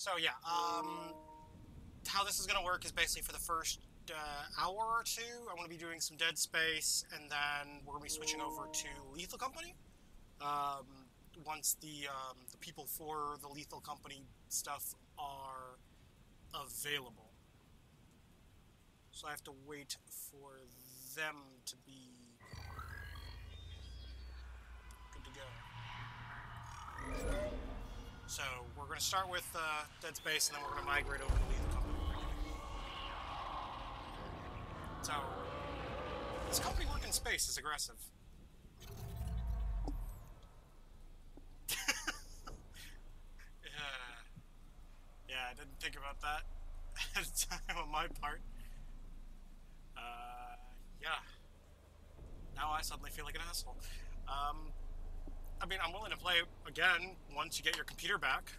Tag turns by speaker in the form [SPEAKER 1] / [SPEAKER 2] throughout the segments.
[SPEAKER 1] So yeah, how this is gonna work is basically for the first hour or two, I'm gonna be doing some Dead Space, and then we're gonna be switching over to Lethal Company. Once the people for the Lethal Company stuff are available. So I have to wait for them to be good to go. So we're going to start with Dead Space, and then we're going to migrate over to Lethal Company. So this company work in space is aggressive. Yeah, I didn't think about that at a time on my part. Yeah. Now I suddenly feel like an asshole. I mean, I'm willing to play again once you get your computer back.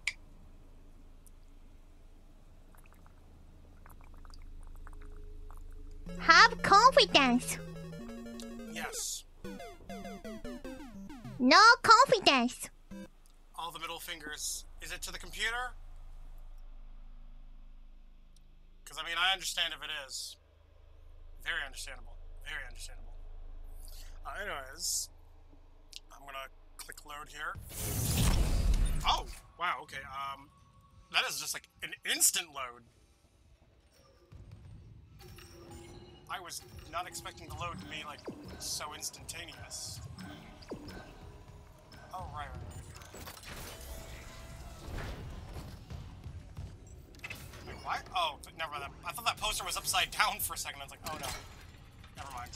[SPEAKER 2] Have confidence.
[SPEAKER 1] Yes.
[SPEAKER 2] No confidence.
[SPEAKER 1] All the middle fingers. Is it to the computer? Because, I mean, I understand if it is. Very understandable. Very understandable. Anyways, I'm gonna click load here. Oh, wow, okay. That is just like an instant load. I was not expecting the load to be like so instantaneous. Oh, right. Wait, what? Oh, never mind. I thought that poster was upside down for a second. I was like, oh no. Never mind.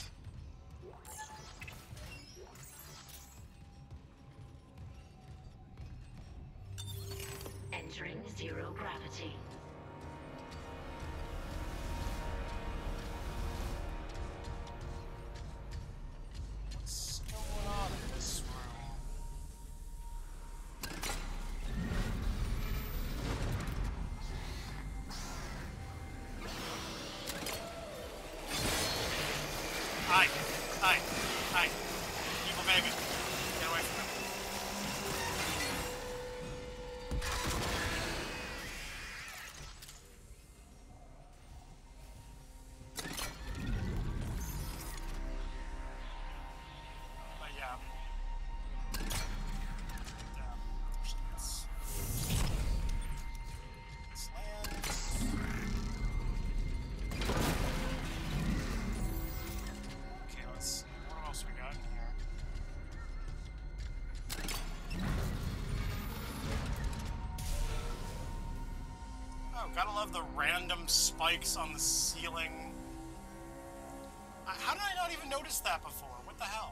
[SPEAKER 3] Entering zero gravity.
[SPEAKER 1] What's going on in this room? Hi. Hi. Hi. Evil baby. Get away from me. But yeah. Let's land. Okay, let's see. What else we got in here? Oh, gotta love the random spikes on the ceiling. How did I not even notice that before? What the hell?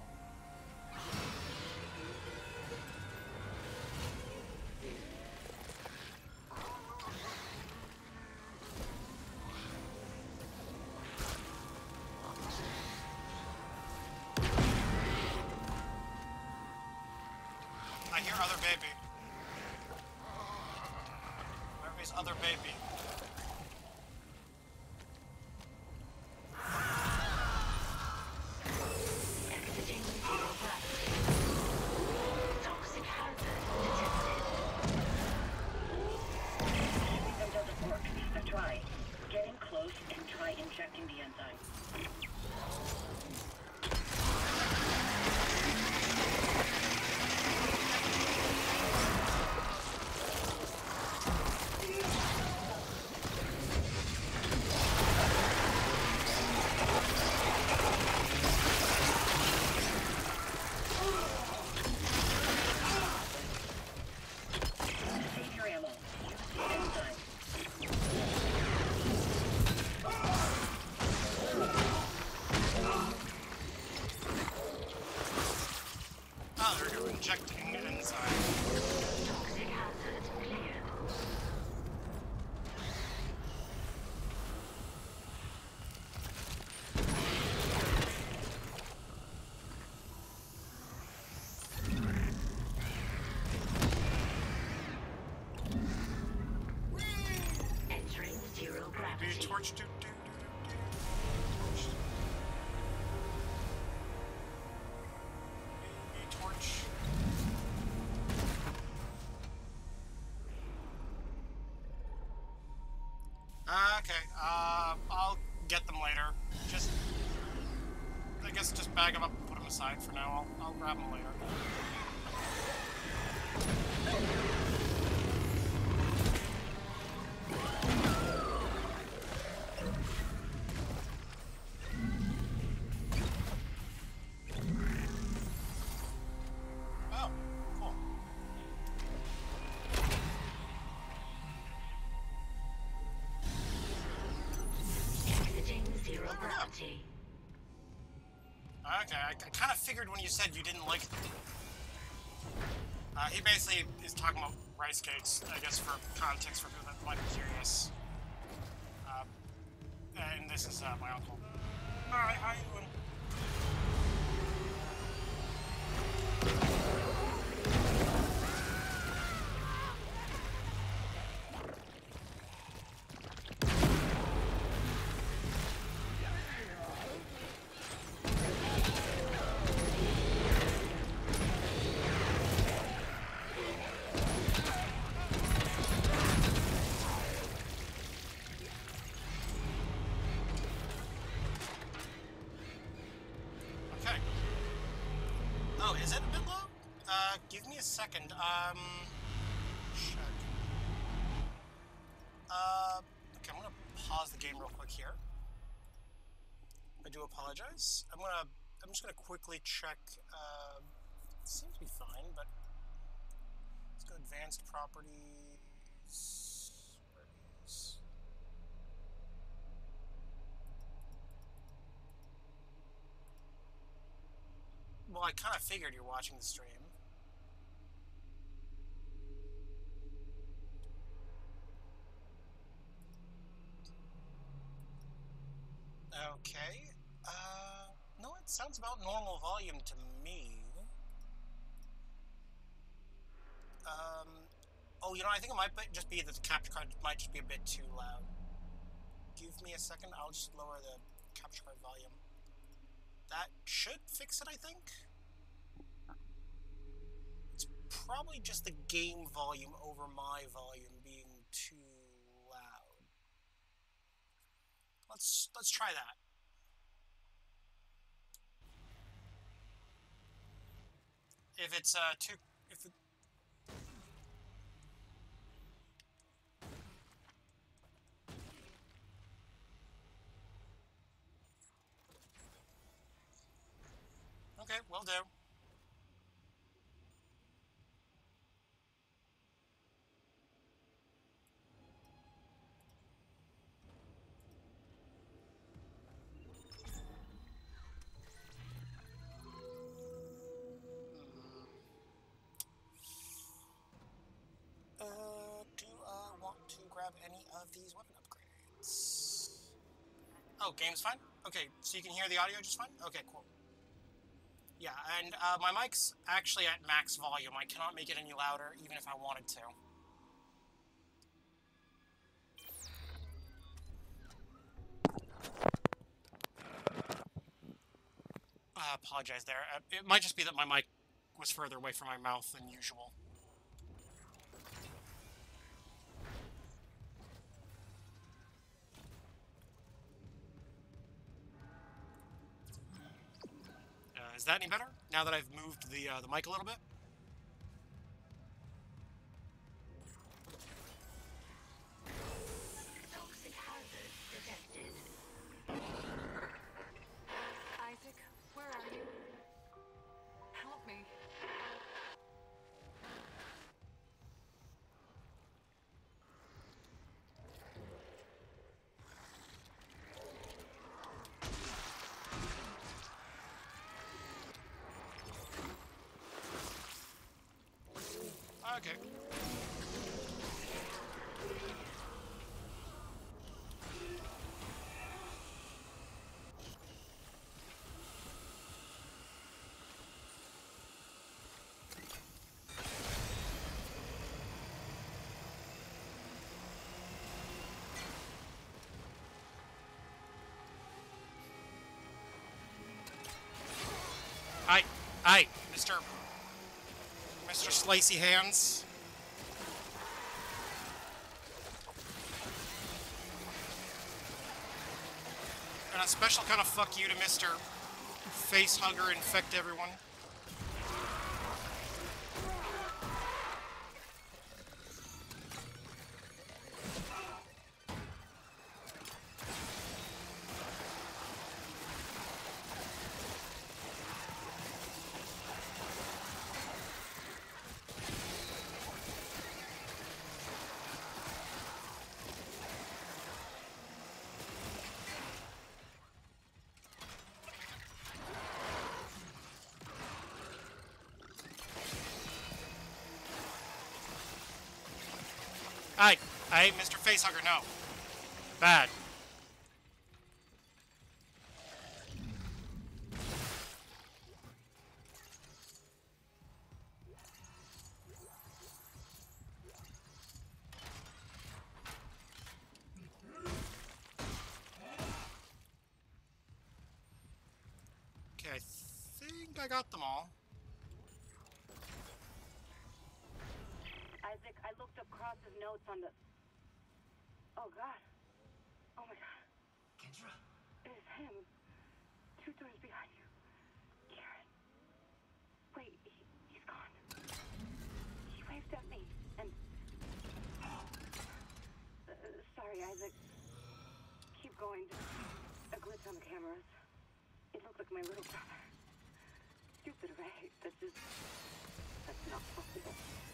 [SPEAKER 1] I hear other baby. Where is other baby?
[SPEAKER 3] Exiting zero gravity. Toxic hazard detected.
[SPEAKER 4] That doesn't work. Try. Getting close and try injecting the enzyme. Save your ammo. Use the enzyme.
[SPEAKER 1] Oh, they're injecting enzyme.
[SPEAKER 3] Toxic hazard cleared. Entering zero
[SPEAKER 1] Be
[SPEAKER 3] gravity.
[SPEAKER 1] torch do. Be torch. later. Just, I guess, just bag them up and put them aside for now. I'll grab them later. Oh, cool.
[SPEAKER 3] Exiting zero gravity.
[SPEAKER 1] Okay, I kind of figured when you said you didn't like it. He basically is talking about rice cakes, I guess, for context for people that might be curious. And this is my uncle. Alright, how you doing? Okay. Oh, is it a bit low? Give me a second. Check. Okay, I'm gonna pause the game real quick here. I do apologize. I'm just gonna quickly check, it seems to be fine, but let's go advanced properties. Where it is. Well, I kind of figured you're watching the stream. Okay. No, it sounds about normal volume to me. Oh, you know, I think it might just be that the capture card might just be a bit too loud. Give me a second, I'll just lower the capture card volume. That should fix it, I think. It's probably just the game volume over my volume being too loud. Let's try that. If it's okay, will do. Do I want to grab any of these weapon upgrades? Oh, game's fine? Okay, so you can hear the audio just fine? Okay, cool. Yeah, and my mic's actually at max volume. I cannot make it any louder, even if I wanted to. I apologize there. It might just be that my mic was further away from my mouth than usual. Is that any better? Now that I've moved the mic a little bit?
[SPEAKER 3] Toxic hazard detected.
[SPEAKER 5] Isaac, where are you? Help me.
[SPEAKER 1] Okay. Aye, Mr. Slicey Hands. And special kind of fuck you to Mr. Facehugger Infect Everyone. Hey, Mr. Facehugger, no. Bad. Okay, I think I got them all.
[SPEAKER 4] Isaac, I looked up Cross's notes on the... Oh, God. Oh, my God.
[SPEAKER 6] Kendra?
[SPEAKER 4] It is him. 2 doors behind you. Karen. Wait, he's gone. He waved at me, and... sorry, Isaac. Keep going. A glitch on the cameras. It looked like my little brother. Stupid, right? That's not possible.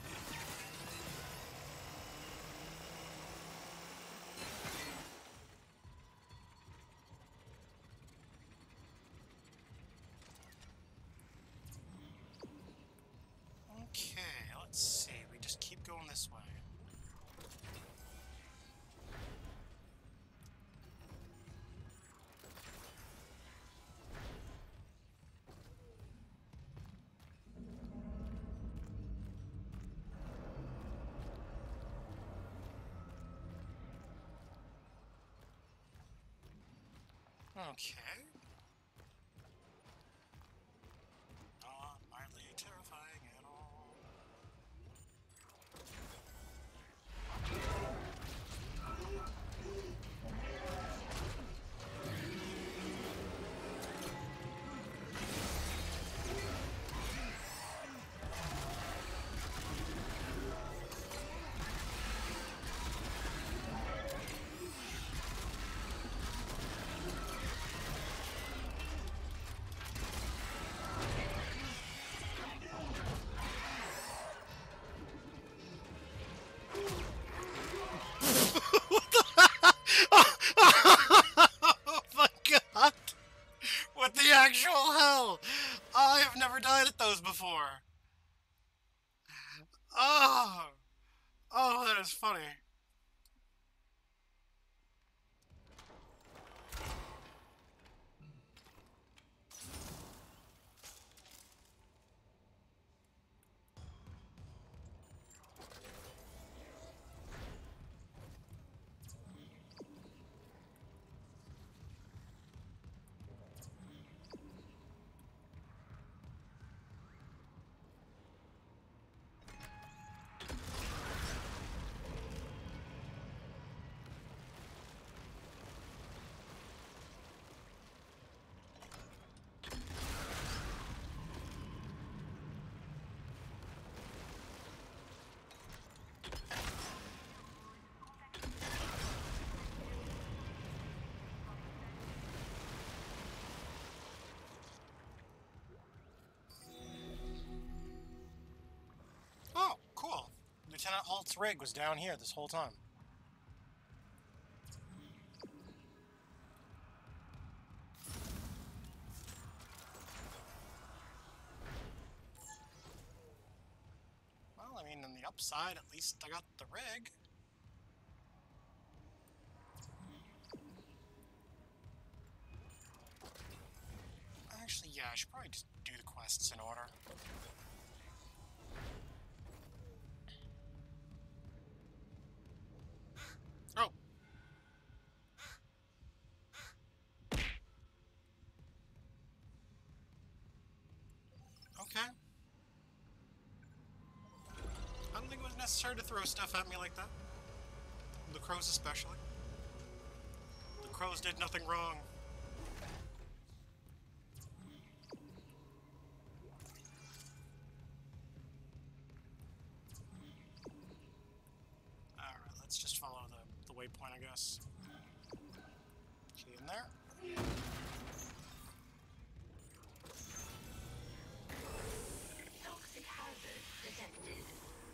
[SPEAKER 1] Okay, let's see. We just keep going this way. Okay. Not mildly terrifying at all. Oh my god! What the actual hell? I have never died at those before. Oh! Oh, that is funny. Oh, cool. Lieutenant Halt's rig was down here this whole time. Well, I mean, on the upside, at least I got the rig. Actually, yeah, I should probably just do the quests in order. Oh. Okay. I don't think it was necessary to throw stuff at me like that. The crows especially. The crows did nothing wrong. the waypoint, I guess. Key in there.
[SPEAKER 3] Toxic hazard detected.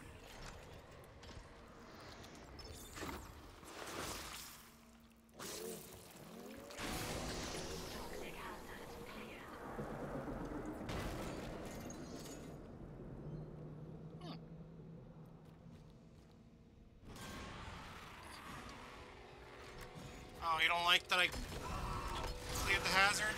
[SPEAKER 3] Toxic hazard cleared.
[SPEAKER 1] Oh, you don't like that I cleared the hazard?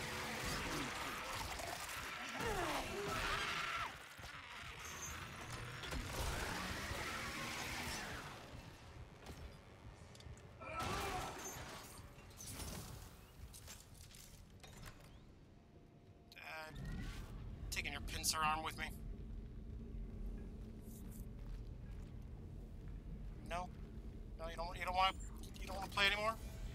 [SPEAKER 1] Taking your pincer arm with me. No? No, you don't want to play anymore?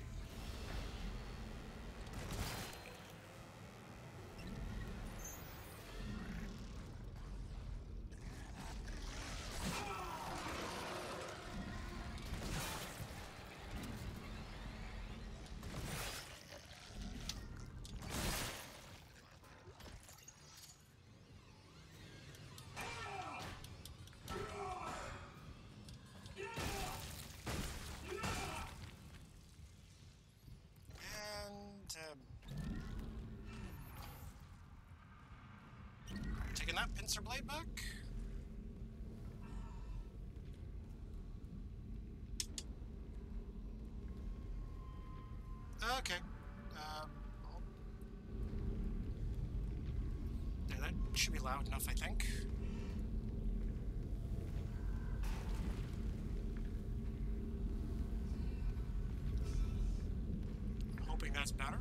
[SPEAKER 1] Taking that pincer blade back. Okay. Yeah, that should be loud enough, I think. I'm hoping that's better.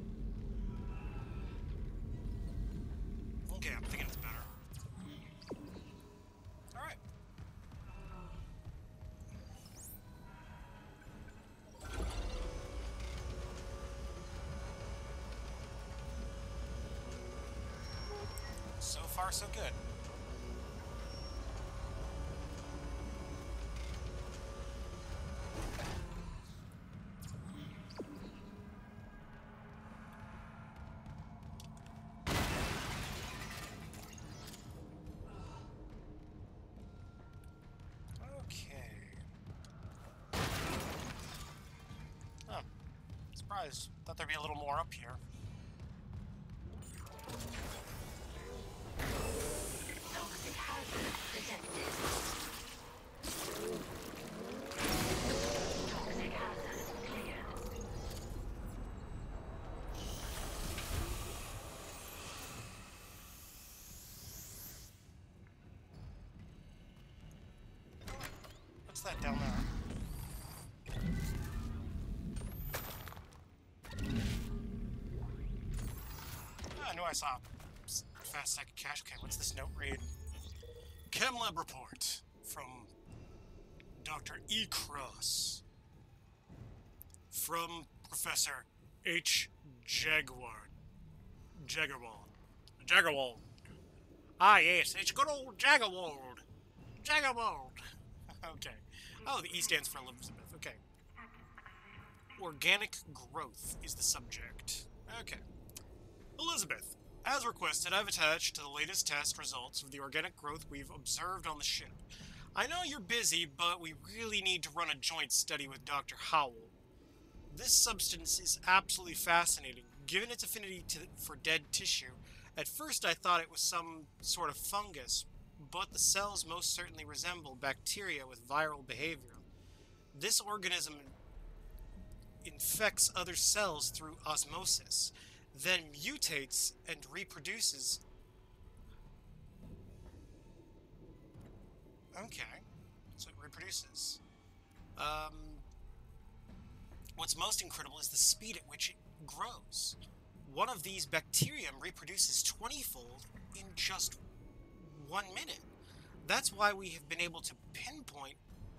[SPEAKER 1] Okay, I'm thinking it's better. Alright. So far, so good. Surprised. Thought there'd be a little more up here.
[SPEAKER 3] Toxic hazard detected. Toxic hazard cleared.
[SPEAKER 1] What's that down there? I knew I saw a fast stack of cash. Okay, what's this note read? Chem lab report from Dr. E. Cross. From Professor H. Jaguar. Jagarwald. Ah, yes, it's good old Jagarwald. Jagarwald. Okay. Oh, the E stands for Elizabeth. Okay. Organic growth is the subject. Okay. Elizabeth, as requested, I've attached the latest test results of the organic growth we've observed on the ship. I know you're busy, but we really need to run a joint study with Dr. Howell. This substance is absolutely fascinating, given its affinity for dead tissue. At first I thought it was some sort of fungus, but the cells most certainly resemble bacteria with viral behavior. This organism infects other cells through osmosis, then mutates and reproduces. Okay, so it reproduces. What's most incredible is the speed at which it grows. One of these bacterium reproduces 20-fold in just 1 minute. That's why we haven't been able to pinpoint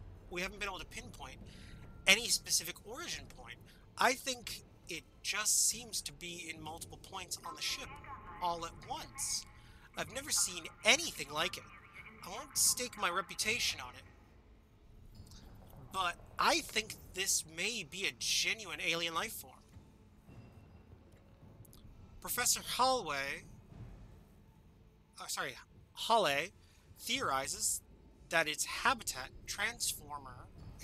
[SPEAKER 1] any specific origin point. I think it just seems to be in multiple points on the ship, all at once. I've never seen anything like it. I won't stake my reputation on it, but I think this may be a genuine alien life form. Professor Halley theorizes that it's a habitat transformer.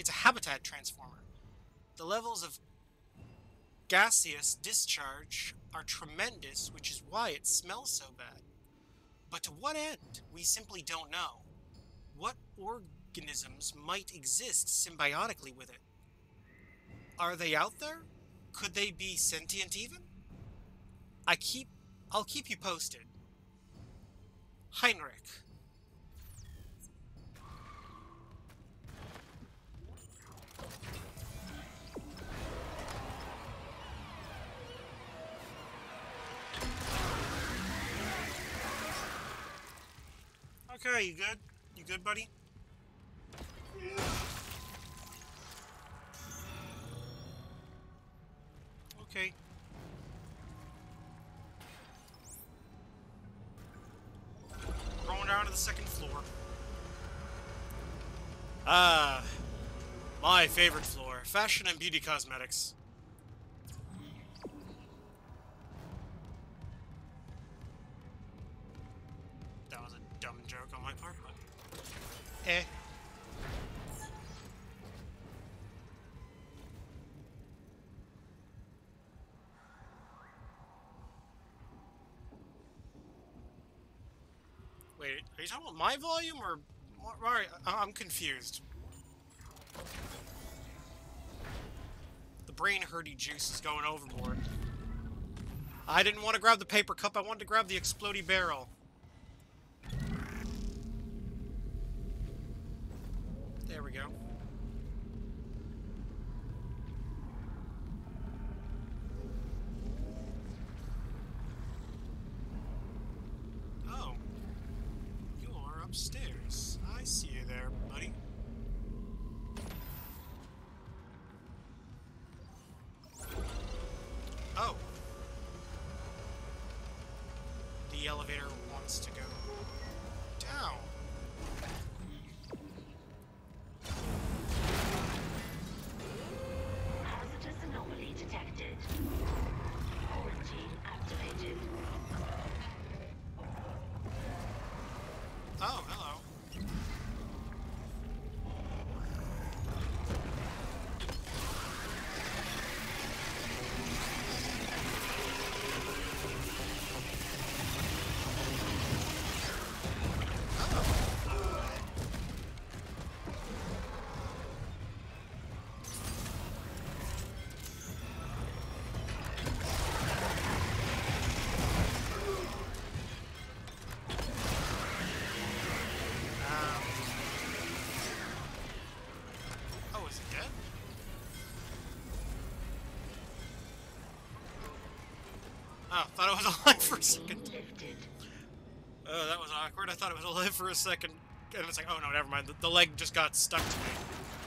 [SPEAKER 1] The levels of gaseous discharge are tremendous, which is why it smells so bad. But to what end? We simply don't know. What organisms might exist symbiotically with it? Are they out there? Could they be sentient even? I'll keep you posted. Heinrich. Okay, you good? You good, buddy? Okay. Going down to the second floor. My favorite floor. Fashion and beauty cosmetics. That was a dumb joke on my part, but... Eh. Wait, are you talking about my volume, or... Alright, I'm confused. The brain hurdy juice is going overboard. I didn't want to grab the paper cup, I wanted to grab the explodey barrel. There we go. Oh. You're upstairs. I see you there, buddy. Oh. The elevator wants to go down.
[SPEAKER 3] Hazardous anomaly detected. Quarantine activated.
[SPEAKER 1] Oh, hello. Oh, is it dead? Oh, thought it was alive for a second.
[SPEAKER 3] Lifted.
[SPEAKER 1] Oh, that was awkward. I thought it was alive for a second. And it's like, oh no, never mind. The leg just got stuck to me.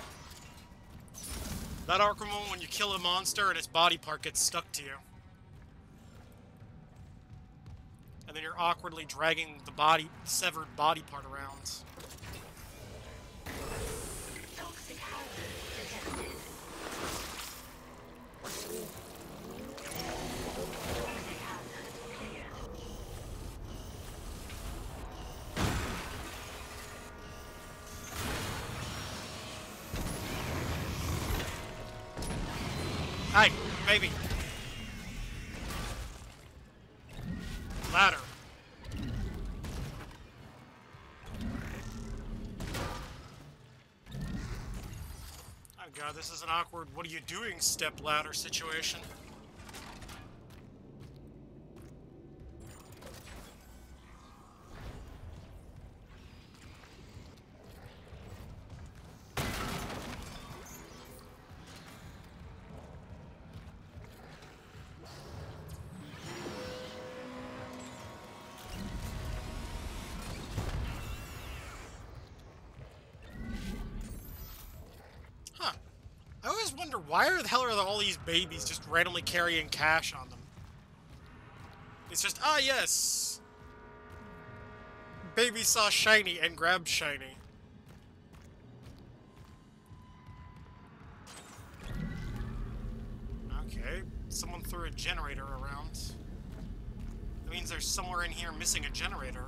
[SPEAKER 1] That Arkham one, when you kill a monster and its body part gets stuck to you. And then you're awkwardly dragging the severed body part around.
[SPEAKER 3] Toxic hazard detected. Toxic hazard clear.
[SPEAKER 1] Hey, baby. Ladder. Oh god, this is an awkward what are you doing step ladder situation. Huh. I always wonder why the hell are all these babies just randomly carrying cash on them? It's just, ah yes! Baby saw shiny and grabbed shiny. Someone threw a generator around. That means there's somewhere in here missing a generator.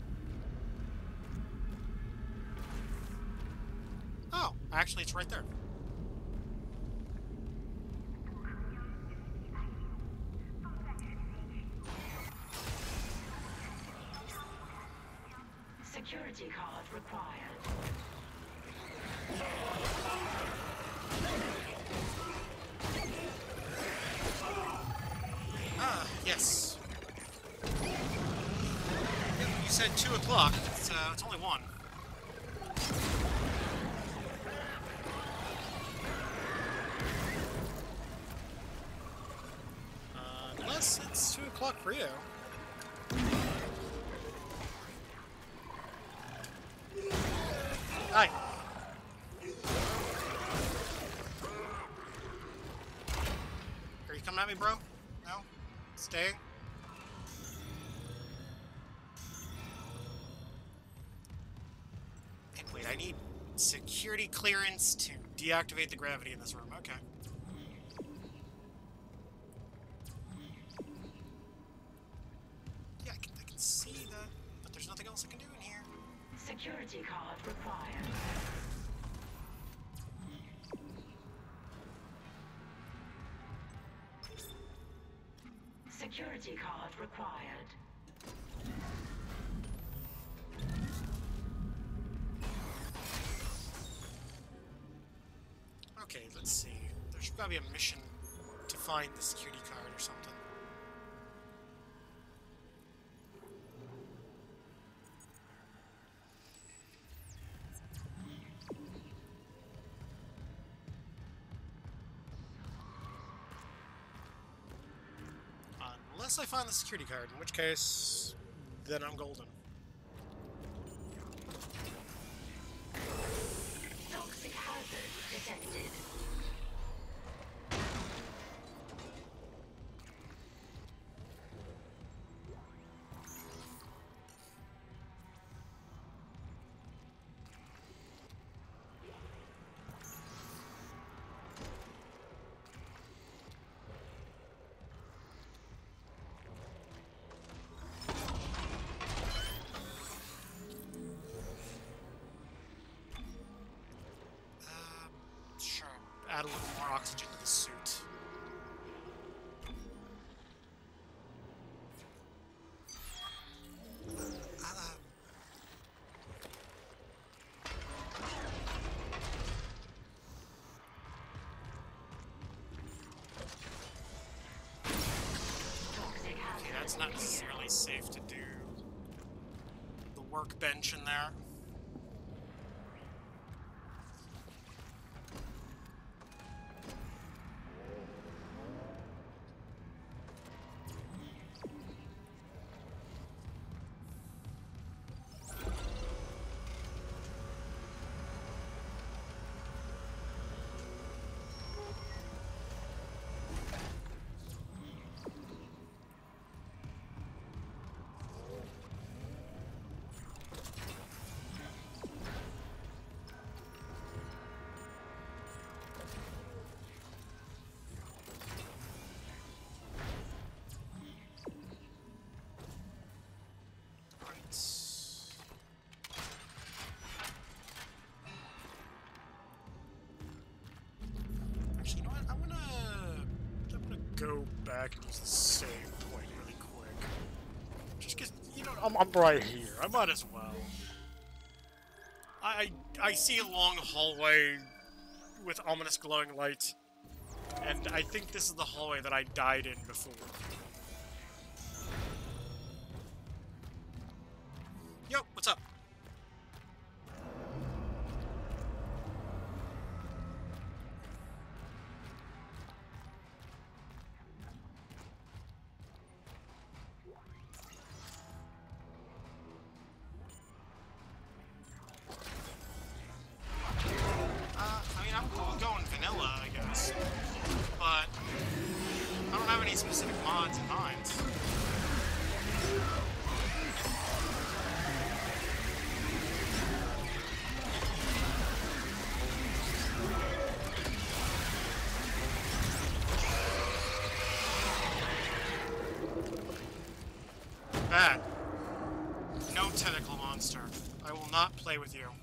[SPEAKER 1] Oh, actually it's right there.
[SPEAKER 3] Security card required.
[SPEAKER 1] Ah, yes. You said 2 o'clock. It's only 1. Unless it's 2 o'clock for you. Hi. Are you coming at me, bro? No? Staying? And wait, I need security clearance to deactivate the gravity in this room. Okay. Yeah, I can see that, but there's nothing else I can do in here.
[SPEAKER 3] Security card required. Security card required.
[SPEAKER 1] Okay, let's see. There should probably be a mission to find the security card or something. Unless I find the security card, in which case, then I'm golden.
[SPEAKER 3] Toxic hazard detected.
[SPEAKER 1] Sure, add a little more oxygen to the suit.
[SPEAKER 3] Toxic hazard.
[SPEAKER 1] Okay, that's not necessarily safe to do. The workbench in there. Actually, you know what? I'm gonna go back and use the save point really quick. Just 'cause, you know, I'm right here. I might as well. I see a long hallway with ominous glowing light, and I think this is the hallway that I died in before. Yo, what's up? I mean, I'm cool with going vanilla, I guess. But I don't have any specific mods in mind. bad. No tentacle monster. I will not play with you.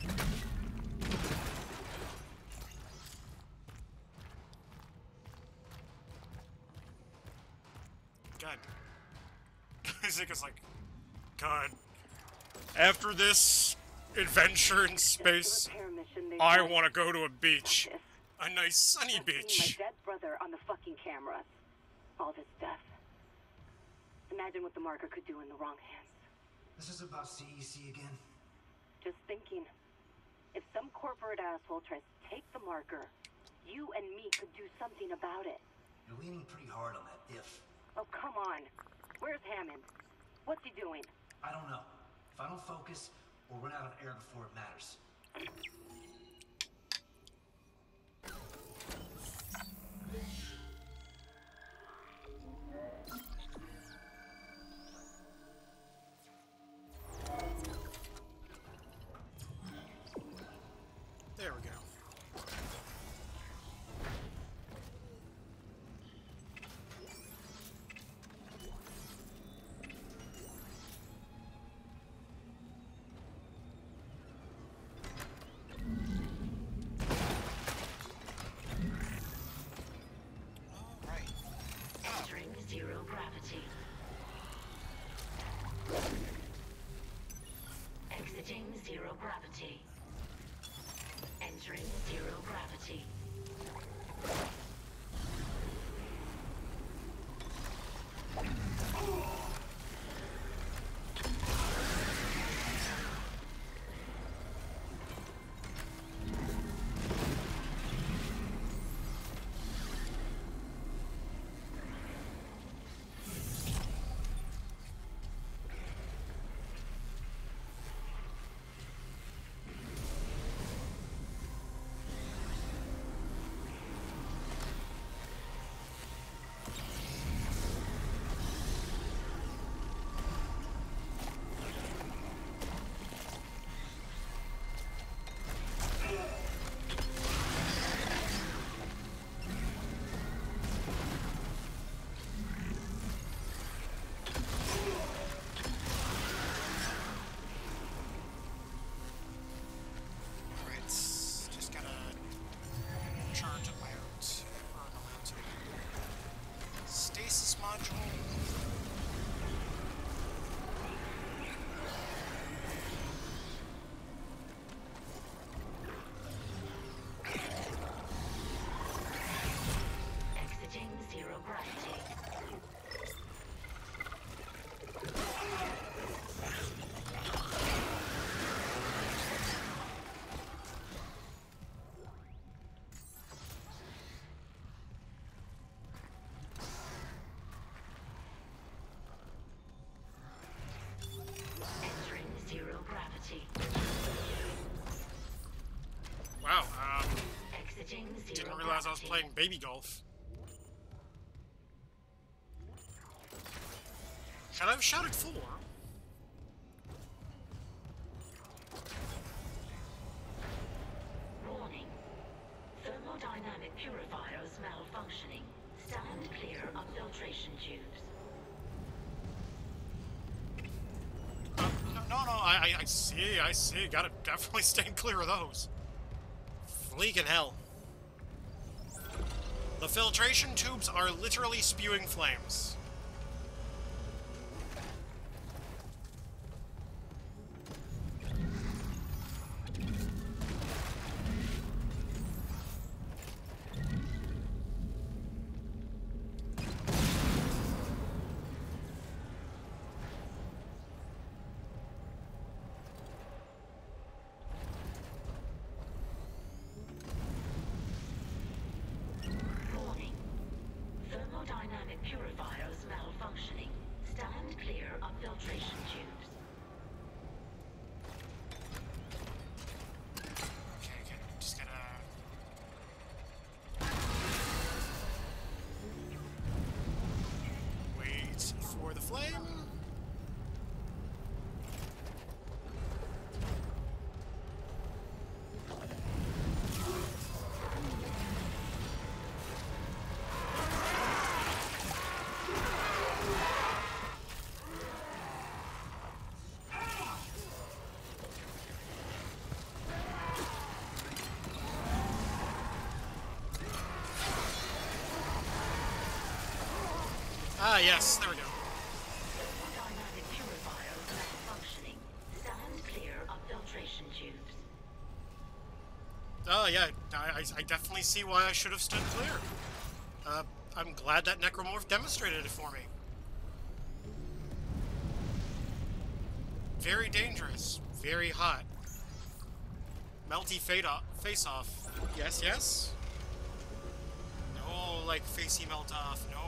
[SPEAKER 1] God. Isaac is like, God. After this adventure in space, I want to go to a beach. A nice sunny beach.
[SPEAKER 4] My dead brother on the fucking cameras. All this death. Imagine what the marker could do in the wrong hands.
[SPEAKER 6] This is about CEC again.
[SPEAKER 4] Just thinking. If some corporate asshole tries to take the marker, you and me could do something about it.
[SPEAKER 6] You're leaning pretty hard on that if.
[SPEAKER 4] Oh, come on. Where's Hammond? What's he doing?
[SPEAKER 6] I don't know. If I don't focus, we'll run out of air before it matters.
[SPEAKER 1] There we go.
[SPEAKER 3] Entering zero gravity. Exiting zero gravity. Entering zero gravity. Exiting zero gravity. Entering zero gravity.
[SPEAKER 1] Wow,
[SPEAKER 3] Exiting zero
[SPEAKER 1] didn't realize I was
[SPEAKER 3] gravity.
[SPEAKER 1] playing baby golf. Should I have shouted 4?
[SPEAKER 3] Warning. Thermodynamic purifiers malfunctioning. Stand clear of filtration tubes.
[SPEAKER 1] No, I see. Gotta definitely stay clear of those. Fleeking hell. The filtration tubes are literally spewing flames.
[SPEAKER 3] Warning. Thermodynamic purifiers malfunctioning. Stand clear of filtration tubes.
[SPEAKER 1] Okay, just gotta... wait for the flame. Ah, yes, there we go.
[SPEAKER 3] Thermodynamic purifiers malfunctioning. Stand clear of filtration tubes.
[SPEAKER 1] Oh, yeah, I definitely see why I should have stood clear. I'm glad that Necromorph demonstrated it for me. Very dangerous. Very hot. Melty face-off. Yes, yes? No, like, facey melt-off. No.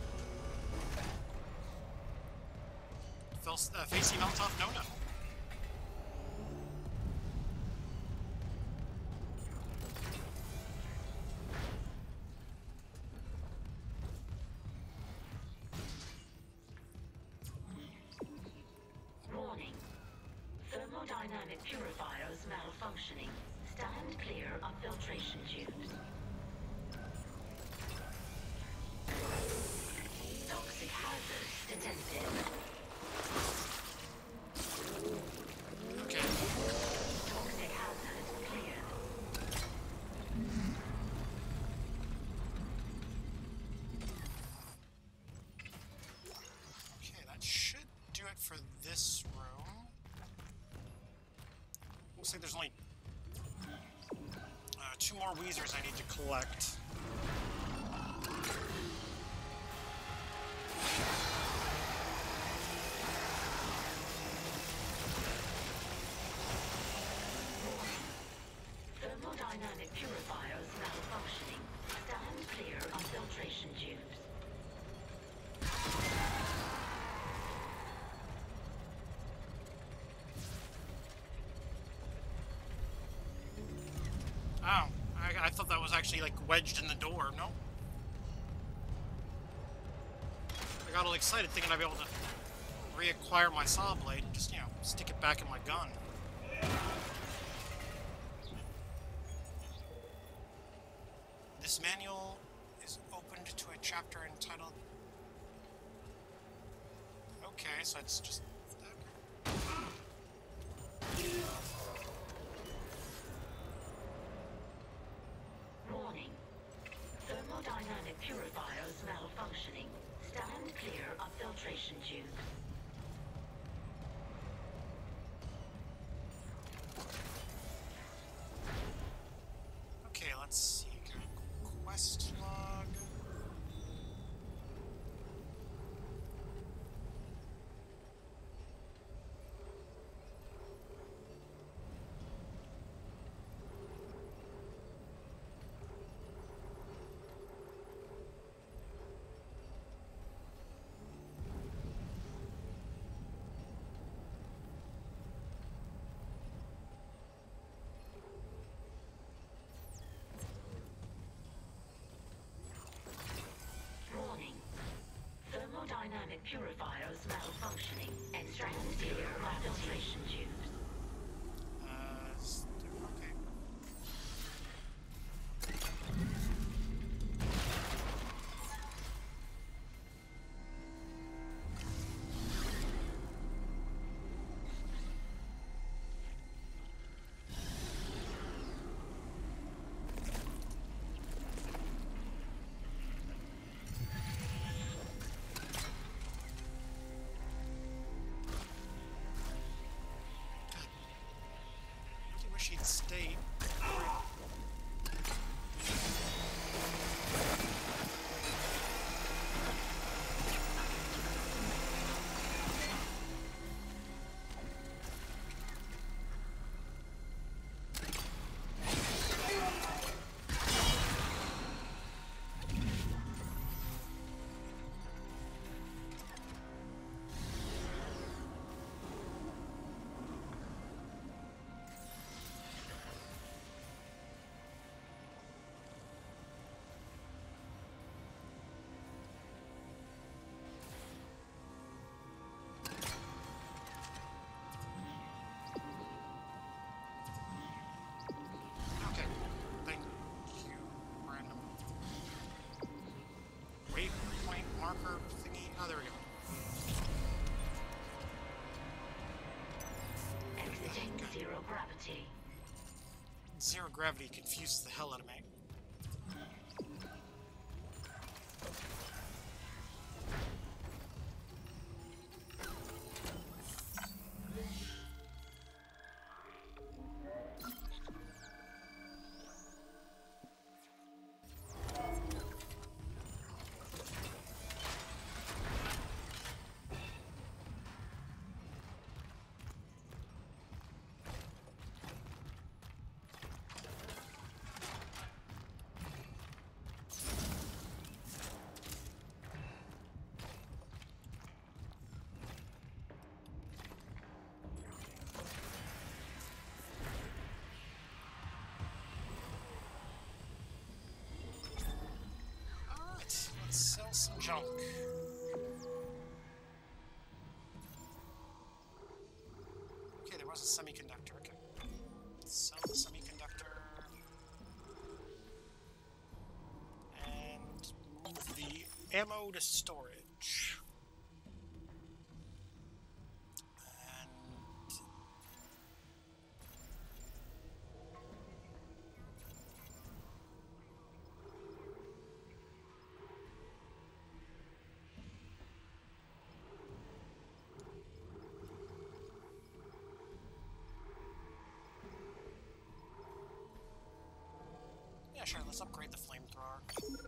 [SPEAKER 1] Facey melt-off? No, no.
[SPEAKER 3] Warning. Thermodynamic purifiers malfunctioning. Stand clear of filtration tubes. Toxic hazard detected.
[SPEAKER 1] Okay.
[SPEAKER 3] Toxic hazard cleared.
[SPEAKER 1] Okay, that should do it for this room. Looks like there's only 2 more Weezers I need to collect.
[SPEAKER 3] Thermodynamic purifiers malfunctioning. Stand clear of filtration tubes.
[SPEAKER 1] Oh, I thought that was actually, like, wedged in the door. No? I got all excited thinking I'd be able to reacquire my saw blade and just, you know, stick it back in my gun. This manual is opened to a chapter entitled... Okay, so it's just...
[SPEAKER 3] Warning. Thermodynamic purifiers malfunctioning. Stand clear of filtration tubes.
[SPEAKER 1] Okay, let's see. Quest log.
[SPEAKER 3] Warning. Thermodynamic purifiers malfunctioning. Extract clear of filtration tubes.
[SPEAKER 1] Okay. I wish he'd stay. Okay. Thank you, random. Waypoint marker thingy. Oh, there we go.
[SPEAKER 3] Exiting zero gravity.
[SPEAKER 1] Zero gravity confuses the hell out of me. junk. Okay, there was a semiconductor. Okay. Sell the semiconductor. And move the ammo to storage. And yeah, sure, let's upgrade the flamethrower.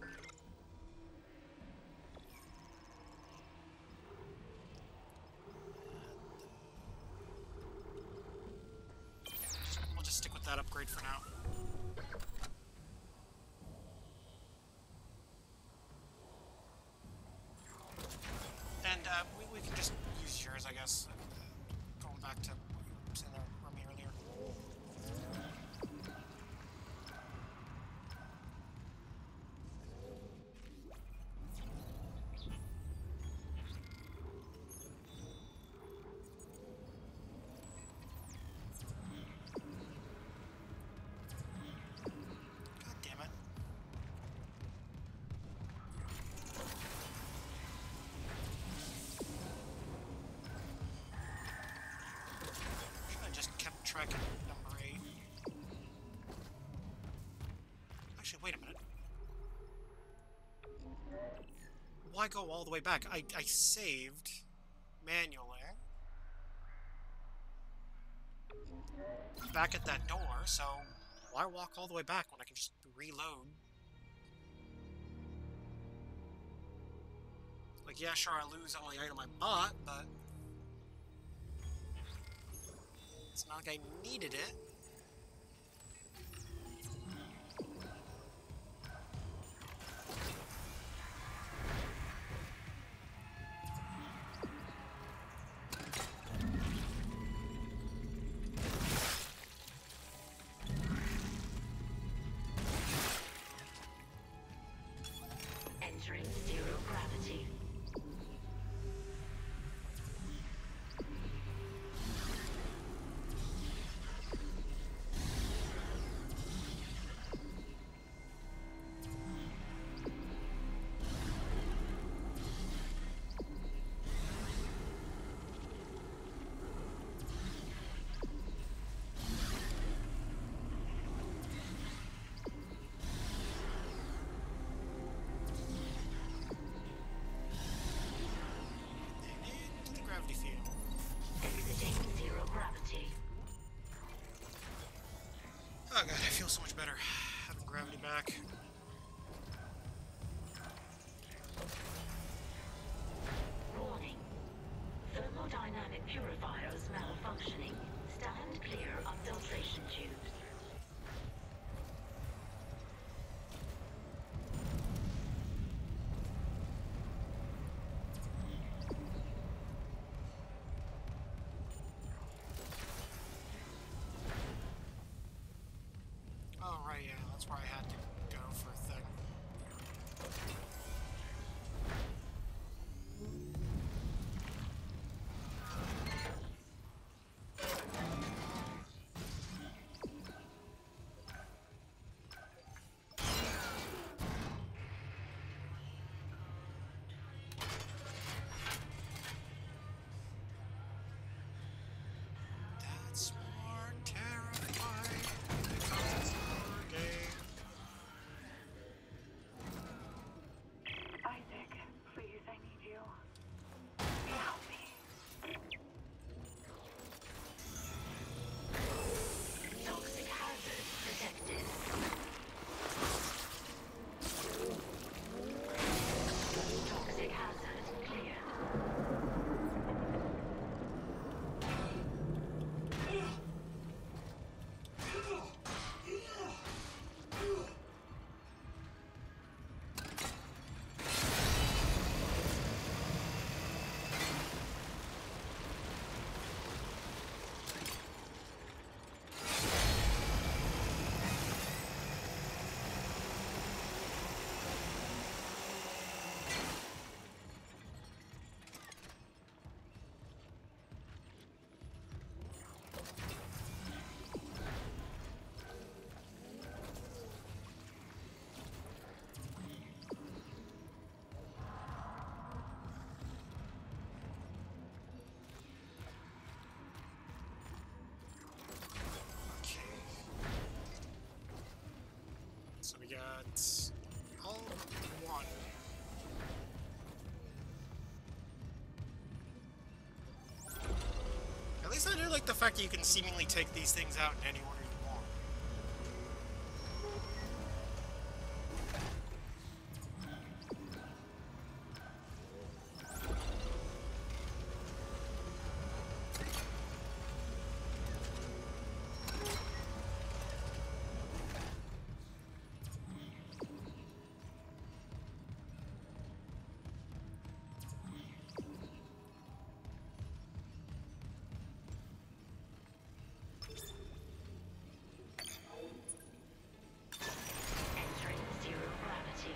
[SPEAKER 1] We'll just stick with that upgrade for now. And we can just use yours, I guess. Going back to what you were saying there, Remy, earlier. God damn it. Should have just kept track of number 8. Actually, wait a minute. Why go all the way back? I saved manually. Back at that door, so why walk all the way back when I can just reload? Like, yeah, sure, I lose all the item I bought, but it's not like I needed it.
[SPEAKER 3] Entering zero gravity.
[SPEAKER 1] Into the gravity field.
[SPEAKER 3] Exiting zero gravity.
[SPEAKER 1] Oh god, I feel so much better having gravity back.
[SPEAKER 3] Warning. Thermodynamic purifiers malfunctioning. Stand clear of filtration tubes.
[SPEAKER 1] Oh right, yeah, that's where I had to go for a thing. That's more terrifying because it's a horror game. So we got all one. At least I do like the fact that you can seemingly take these things out in any order you want.
[SPEAKER 3] Entering zero gravity.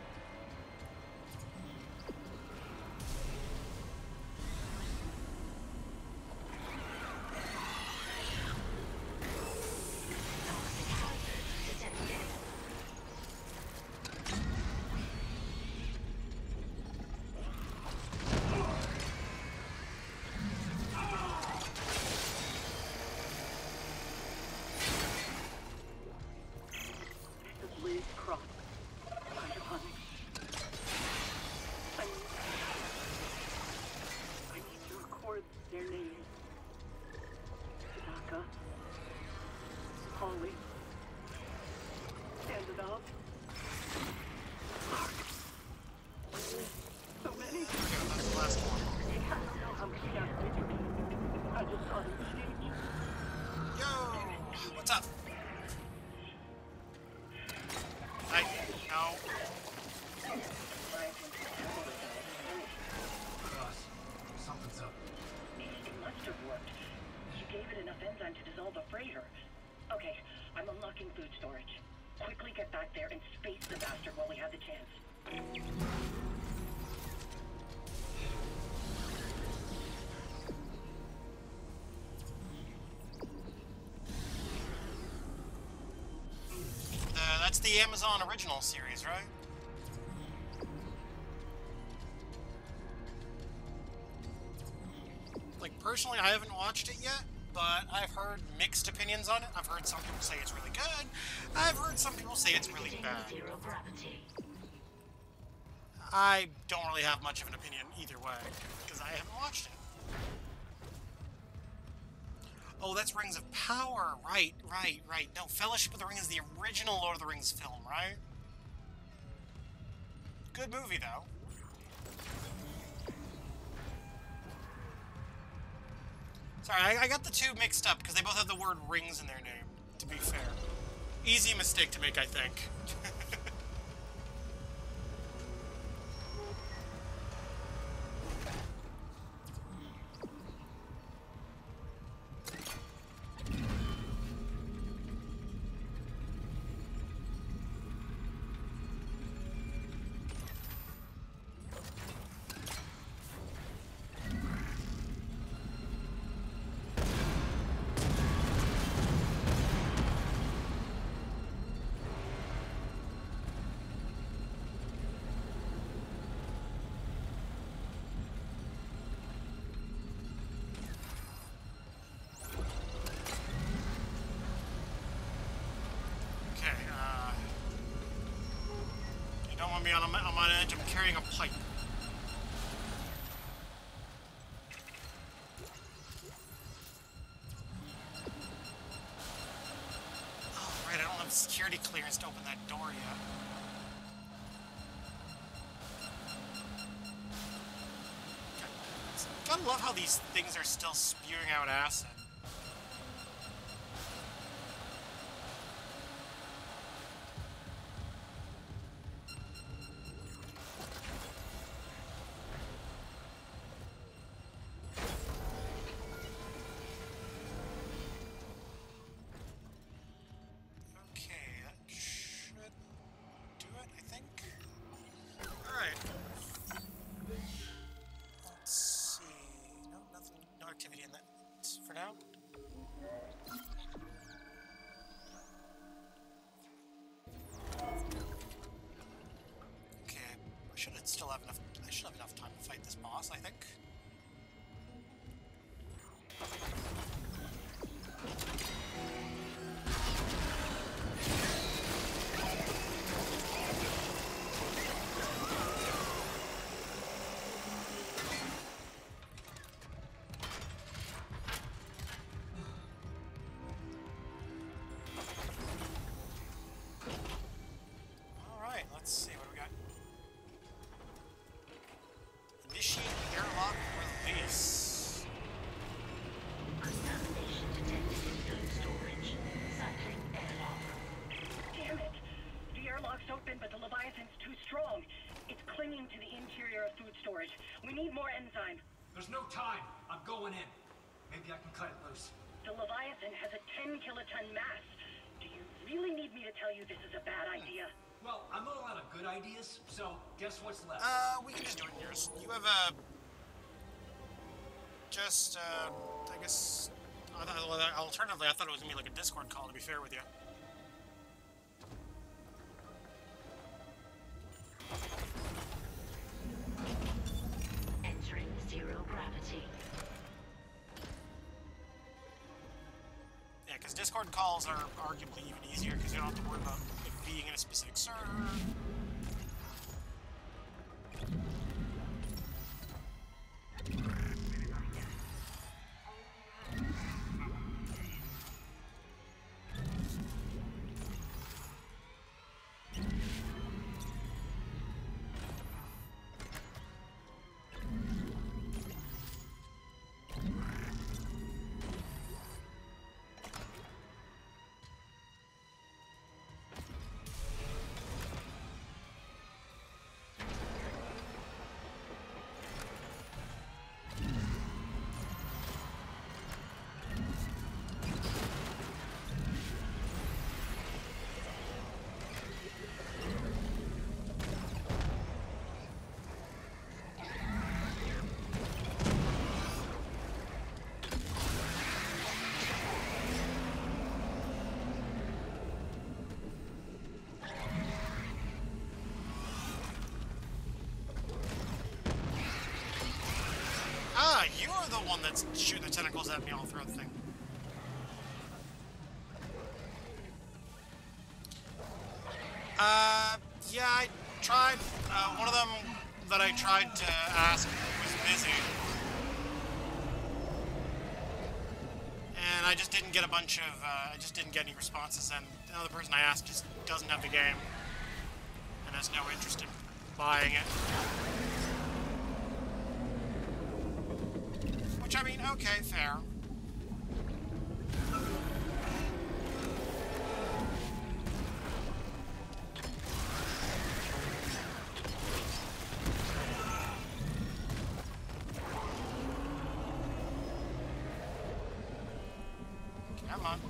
[SPEAKER 3] Toxic hazard detected.
[SPEAKER 4] This is Liz Cross. Hydroponics. I need to record their names. Tanaka. Holly. Stand it up. Mark. So many.
[SPEAKER 1] Okay, that's the last one.
[SPEAKER 4] I don't know how many got me. I just saw them change.
[SPEAKER 1] Yo! What's up? Hey, no.
[SPEAKER 6] Ross, something's up.
[SPEAKER 4] It must have worked. You gave it enough enzyme to dissolve a freighter. Okay, I'm unlocking food storage. Quickly get back there and space the bastard while we have the chance.
[SPEAKER 1] That's the Amazon original series, right? Like, personally, I haven't watched it yet, but I've heard mixed opinions on it. I've heard some people say it's really good. I've heard some people say it's really
[SPEAKER 3] Exiting
[SPEAKER 1] bad.
[SPEAKER 3] zero gravity.
[SPEAKER 1] I don't really have much of an opinion either way, because I haven't watched it. Oh, that's Rings of Power. Right. No, Fellowship of the Ring is the original Lord of the Rings film, right? Good movie, though. Sorry, I got the two mixed up because they both have the word rings in their name, to be fair. Easy mistake to make, I think. I'm on edge. I'm carrying a pipe. Oh, right. I don't have security clearance to open that door yet. Gotta love how these things are still spewing out acid. I should have enough time to fight this boss, I think.
[SPEAKER 4] lock's open, but the Leviathan's too strong. It's clinging to the interior of food storage. We need more enzyme.
[SPEAKER 6] There's no time. I'm going in. Maybe I can cut it loose.
[SPEAKER 4] The Leviathan has a 10-kiloton mass. Do you really need me to tell you this is a bad idea?
[SPEAKER 6] Well, I'm not out of good ideas, so guess what's left?
[SPEAKER 1] We can just do it in yours. You have a... I guess... Alternatively, I thought it was gonna be like a Discord call, to be fair with you.
[SPEAKER 3] Entering zero gravity.
[SPEAKER 1] Yeah, because Discord calls are arguably even easier, because you don't have to worry about it being in a specific server. You're the one that's shooting the tentacles at me all throughout the thing. Yeah, I tried. One of them that I tried to ask was busy. And I just didn't get a bunch of, I just didn't get any responses, and another person I asked just doesn't have the game. And has no interest in buying it. Which, I mean, okay, fair. Come on.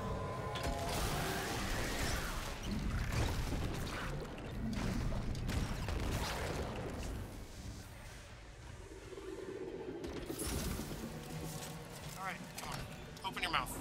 [SPEAKER 1] Alright, come on. Open your mouth.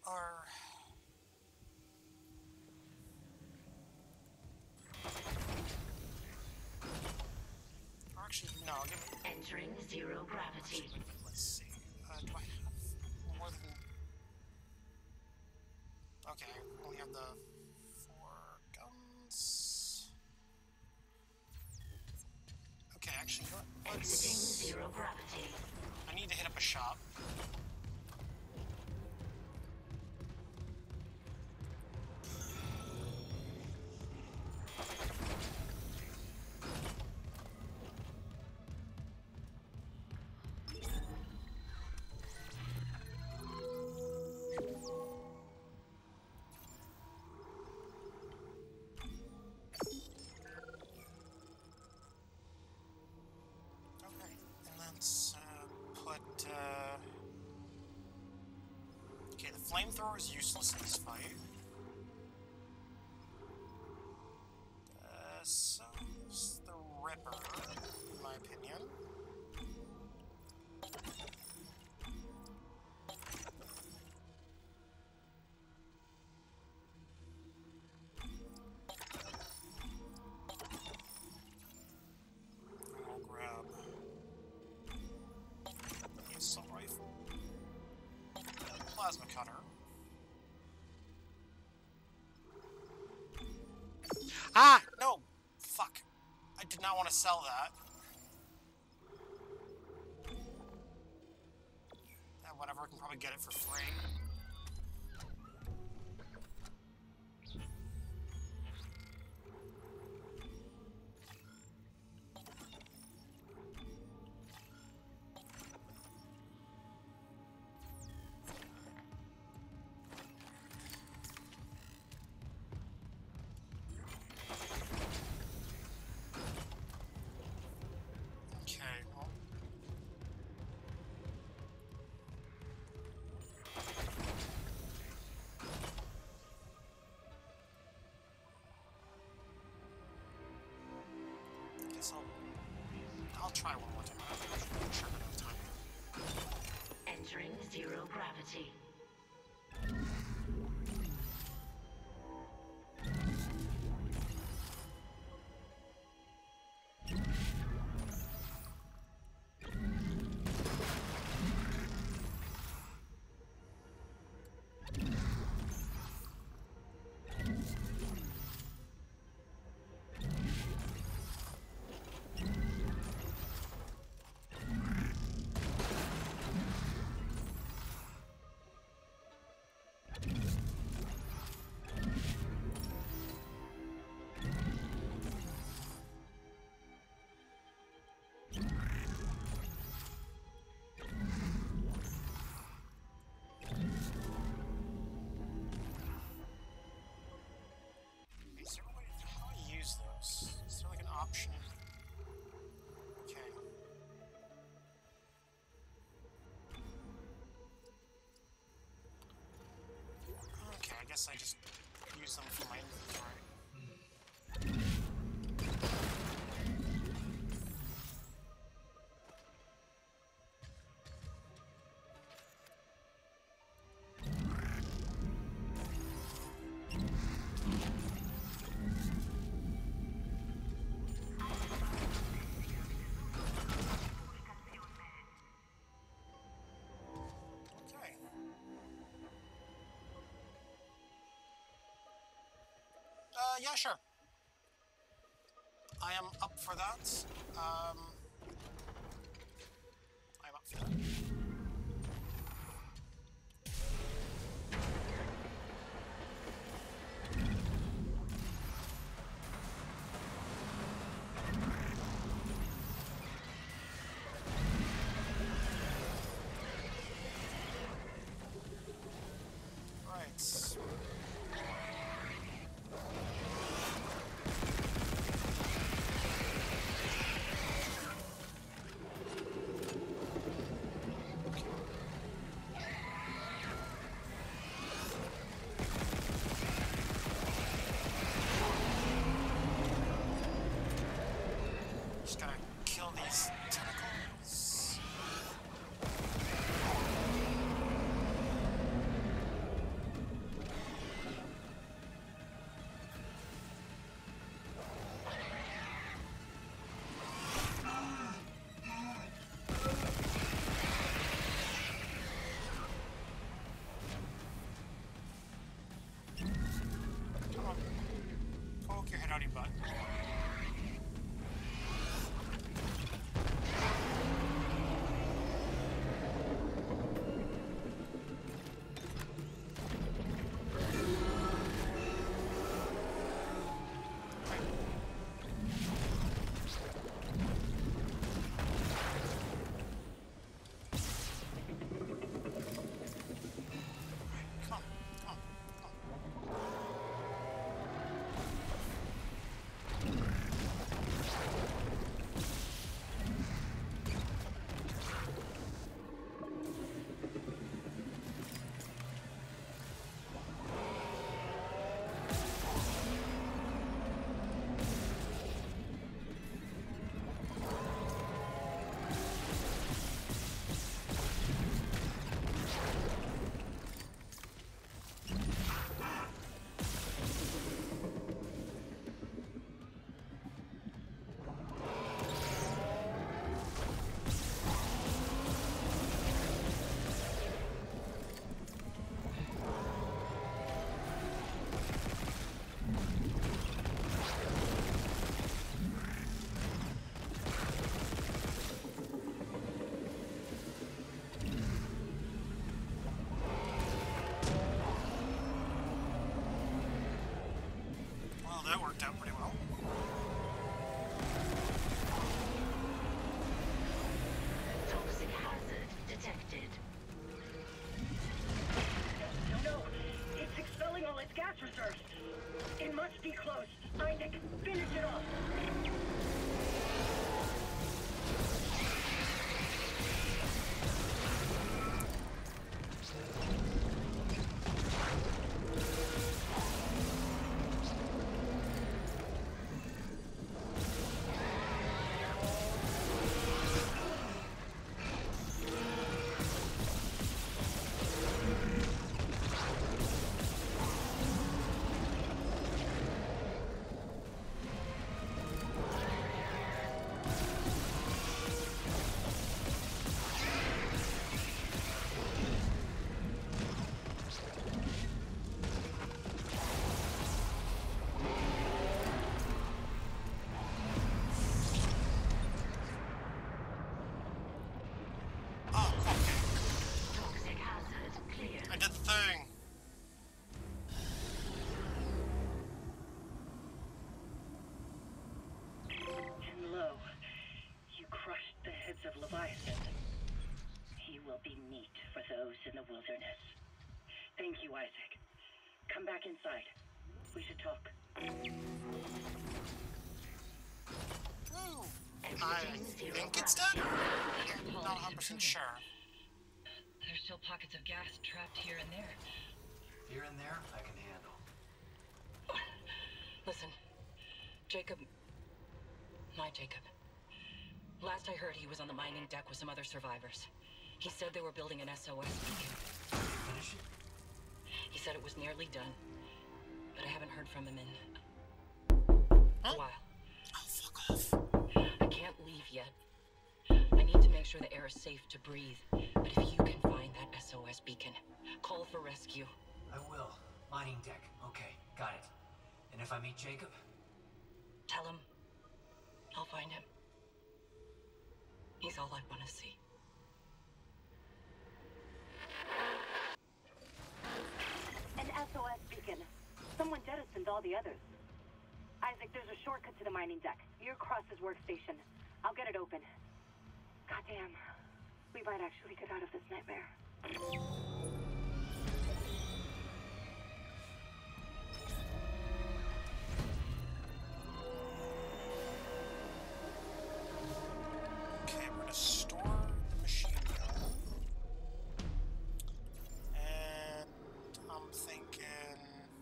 [SPEAKER 1] are... Or actually, no, give me...
[SPEAKER 3] Entering zero gravity.
[SPEAKER 1] Let's see. Do I have more than... Okay, I only have the 4 guns. Okay, actually, you know what?
[SPEAKER 3] Exiting
[SPEAKER 1] Let's...
[SPEAKER 3] zero gravity.
[SPEAKER 1] I need to hit up a shop. Okay, and let's put. Okay, the flamethrower is useless in this fight. So is the Ripper, in my opinion. I'll grab the assault rifle, plasma cutter. Ah! No! Fuck. I did not want to sell that. Whatever, I can probably get it for free. Okay, well. Guess I'll try one more time. I'm sure I don't have time.
[SPEAKER 3] Entering zero gravity. Is there a way how do I use those? Is there like an option? Okay. Okay, I guess I just use them for my inventory. Okay. Yeah, sure. I am up for that. I'm up for that. Right.
[SPEAKER 4] Must be close. Isaac, finish it off.
[SPEAKER 1] I did the thing.
[SPEAKER 4] And lo, you crushed the heads of Leviathan. He will be meat for those in the wilderness. Thank you, Isaac. Come back inside. We should talk.
[SPEAKER 1] Ooh. I think it's dead? Not 100% sure.
[SPEAKER 4] There's still pockets of gas trapped here and there.
[SPEAKER 6] Here and there, I can handle.
[SPEAKER 4] Listen, Jacob... My Jacob. Last I heard, he was on the mining deck with some other survivors. He said they were building an SOS beacon.
[SPEAKER 6] Finish it?
[SPEAKER 4] He said it was nearly done, but I haven't heard from him in a while.
[SPEAKER 1] Oh, fuck off.
[SPEAKER 4] I can't leave yet. I need to make sure the air is safe to breathe. But if you can find that SOS beacon, call for rescue.
[SPEAKER 6] I will. Mining deck. Okay, got it. And if I meet Jacob?
[SPEAKER 4] Tell him I'll find him. He's all I want to see. An SOS beacon. Someone jettisoned all the others. Isaac, there's a shortcut to the mining deck. Near Cross's workstation. I'll get it open. Goddamn. We might actually get out of this nightmare.
[SPEAKER 1] Okay, we're gonna store the machine gun. And I'm thinking...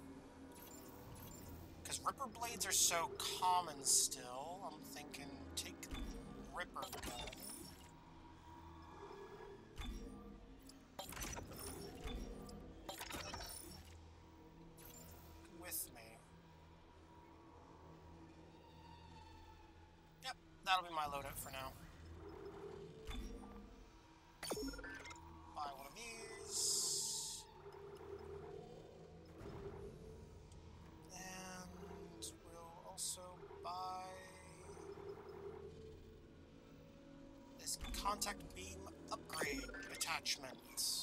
[SPEAKER 1] because Ripper blades are so common still, I'm thinking take the Ripper gun. With me. Yep, that'll be my loadout for now. Buy one of these. And we'll also buy this contact beam upgrade attachment.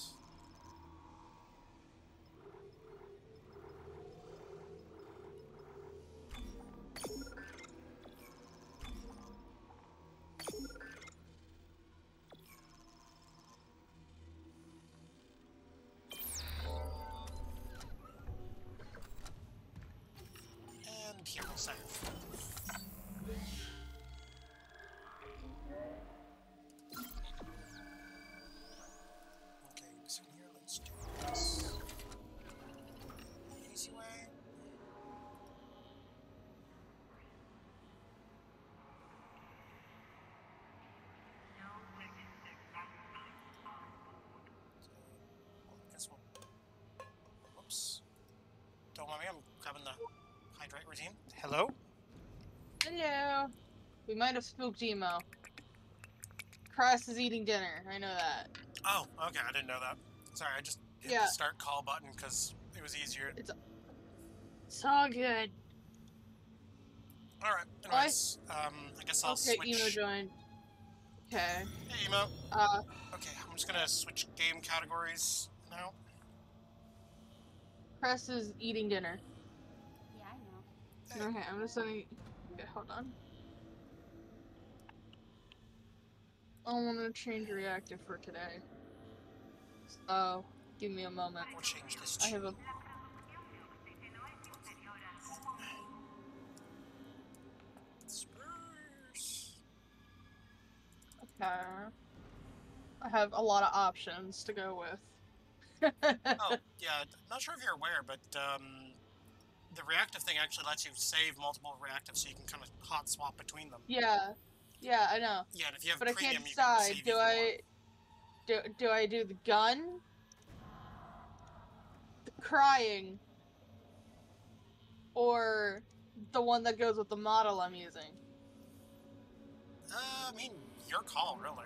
[SPEAKER 1] And here we'll save. Okay, so here, let's do this. Easy way. I guess we'll... Whoops. Don't mind me, I'm grabbing the hydrate routine. Hello?
[SPEAKER 7] Hello. We might have spooked Emo. Cross is eating dinner. I know that.
[SPEAKER 1] Oh, okay, I didn't know that. Sorry, I just hit
[SPEAKER 7] Yeah.
[SPEAKER 1] the start call button because it was easier.
[SPEAKER 7] It's all good.
[SPEAKER 1] Alright, anyways, I guess I'll
[SPEAKER 7] Okay,
[SPEAKER 1] switch...
[SPEAKER 7] Emo joined. Okay.
[SPEAKER 1] Hey, Emo.
[SPEAKER 7] Uh,
[SPEAKER 1] Okay, I'm just gonna switch game categories now.
[SPEAKER 7] Cross is eating dinner.
[SPEAKER 5] Yeah, I know.
[SPEAKER 7] Okay, I'm just gonna... Okay, hold on. I want to change reactive for today. So, give me a moment.
[SPEAKER 1] We'll change this
[SPEAKER 7] I
[SPEAKER 1] to...
[SPEAKER 7] have a... I have a lot of options to go with.
[SPEAKER 1] Oh, yeah, not sure if you're aware, but the reactive thing actually lets you save multiple reactives so you can kind of hot swap between them.
[SPEAKER 7] Yeah, I know.
[SPEAKER 1] Yeah, and if you have
[SPEAKER 7] But I
[SPEAKER 1] premium,
[SPEAKER 7] can't
[SPEAKER 1] you can
[SPEAKER 7] decide.
[SPEAKER 1] save even more.
[SPEAKER 7] Do I do the gun, the crying, or the one that goes with the model I'm using?
[SPEAKER 1] I mean, your call, really.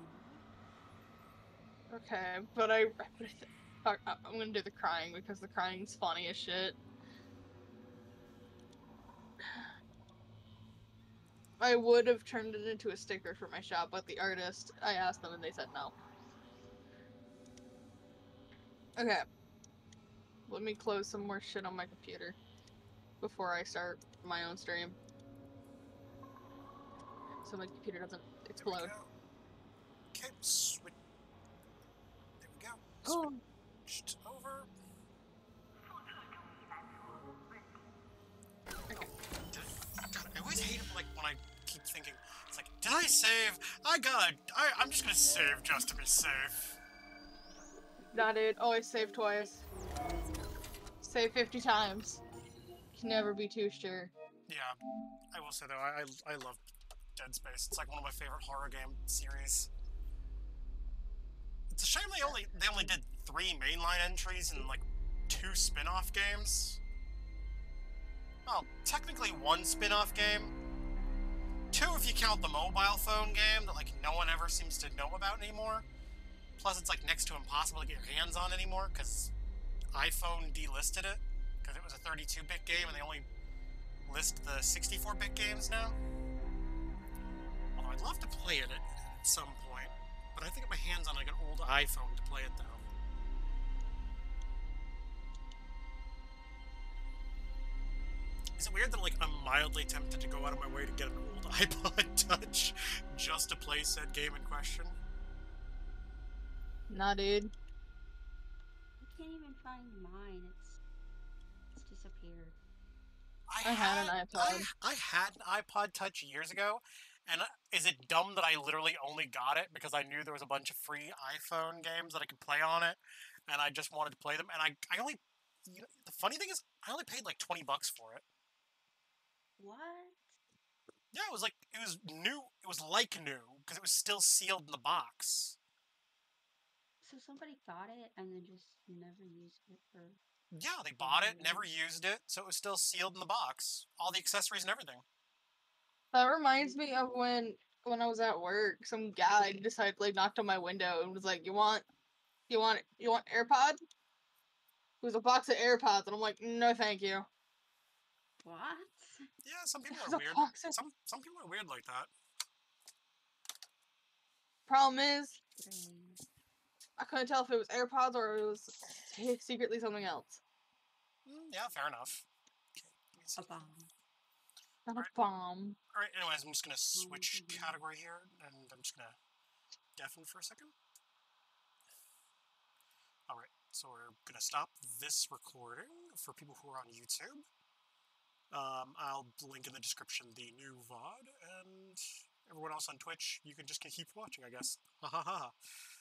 [SPEAKER 7] Okay, but fuck, I'm gonna do the crying because the crying's funny as shit. I would have turned it into a sticker for my shop, but the artist, I asked them and they said no. Okay. Let me close some more shit on my computer before I start my own stream. So my computer doesn't explode.
[SPEAKER 1] There we go. Okay, switch. There we go.
[SPEAKER 7] Oh.
[SPEAKER 1] Switched over.
[SPEAKER 7] Okay.
[SPEAKER 1] God, I always hate it like when I keep thinking, it's like, did I save? I'm just gonna save just to be safe.
[SPEAKER 7] Nah, dude. Always save twice. Save 50 times. Can never be too sure.
[SPEAKER 1] Yeah, I will say though, I love Dead Space. It's like one of my favorite horror game series. It's a shame they only did 3 mainline entries and like 2 spin-off games. Well, technically 1 spin-off game. 2 if you count the mobile phone game that like no one ever seems to know about anymore. Plus it's like next to impossible to get your hands on anymore because iPhone delisted it because it was a 32-bit game and they only list the 64-bit games now. Although I'd love to play it at some point, but I think I have my hands on like an old iPhone to play it though. Is it weird that like I'm mildly tempted to go out of my way to get an old iPod Touch just to play said game in question?
[SPEAKER 7] Nah, dude.
[SPEAKER 5] I can't even find mine. It's disappeared.
[SPEAKER 7] I had an iPod.
[SPEAKER 1] I had an iPod Touch years ago, and is it dumb that I literally only got it because I knew there was a bunch of free iPhone games that I could play on it, and I just wanted to play them, and I only, you know, the funny thing is, I only paid like $20 for it.
[SPEAKER 5] What?
[SPEAKER 1] Yeah, it was new, it was like new, because it was still sealed in the box.
[SPEAKER 5] So somebody got it and then just never used it for...
[SPEAKER 1] Yeah, they bought it, never used it, so it was still sealed in the box. All the accessories and everything.
[SPEAKER 7] That reminds me of when I was at work, some guy decided like knocked on my window and was like, "You want AirPod?" It was a box of AirPods, and I'm like, "No, thank you."
[SPEAKER 5] What?
[SPEAKER 1] Yeah, some people
[SPEAKER 7] There's
[SPEAKER 1] are
[SPEAKER 7] a
[SPEAKER 1] weird.
[SPEAKER 7] box of...
[SPEAKER 1] Some people are weird like that.
[SPEAKER 7] Problem is,
[SPEAKER 5] Strange.
[SPEAKER 7] I couldn't tell if it was AirPods or it was secretly something else.
[SPEAKER 1] Yeah, fair enough.
[SPEAKER 5] A bomb.
[SPEAKER 7] Not a bomb.
[SPEAKER 1] Alright, anyways, I'm just gonna switch category here, and I'm just gonna deafen for a second. Alright, so we're gonna stop this recording for people who are on YouTube. I'll link in the description the new VOD, and everyone else on Twitch, you can just keep watching, I guess. Ha ha ha.